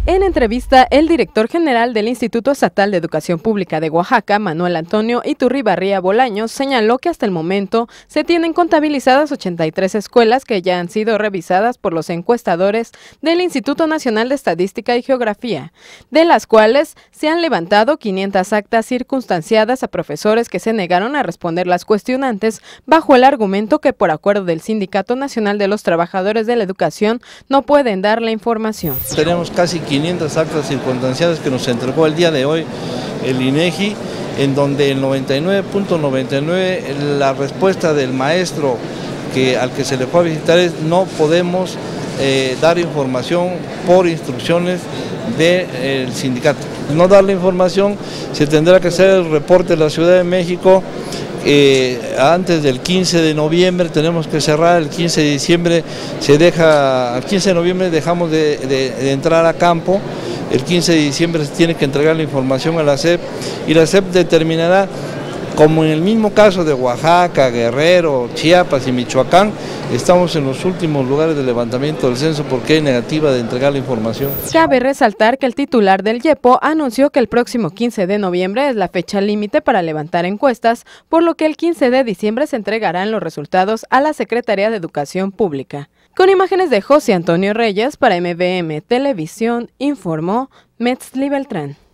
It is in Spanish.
En entrevista, el director general del Instituto Estatal de Educación Pública de Oaxaca, Manuel Antonio Iturribarría Bolaños, señaló que hasta el momento se tienen contabilizadas 83 escuelas que ya han sido revisadas por los encuestadores del Instituto Nacional de Estadística y Geografía, de las cuales se han levantado 500 actas circunstanciadas a profesores que se negaron a responder las cuestionantes bajo el argumento que por acuerdo del Sindicato Nacional de los Trabajadores de la Educación no pueden dar la información. Tenemos casi 500 actas circunstanciadas que nos entregó el día de hoy el INEGI, en donde el 99.99% la respuesta del maestro al que se le fue a visitar es: no podemos dar información por instrucciones del sindicato. No dar la información, se tendrá que hacer el reporte de la Ciudad de México antes del 15 de noviembre, tenemos que cerrar. El 15 de diciembre el 15 de noviembre dejamos de entrar a campo. El 15 de diciembre se tiene que entregar la información a la SEP y la SEP determinará, como en el mismo caso de Oaxaca, Guerrero, Chiapas y Michoacán, estamos en los últimos lugares de levantamiento del censo porque hay negativa de entregar la información. Cabe resaltar que el titular del IEPO anunció que el próximo 15 de noviembre es la fecha límite para levantar encuestas, por lo que el 15 de diciembre se entregarán los resultados a la Secretaría de Educación Pública. Con imágenes de José Antonio Reyes para MVM Televisión, informó Metzli Beltrán.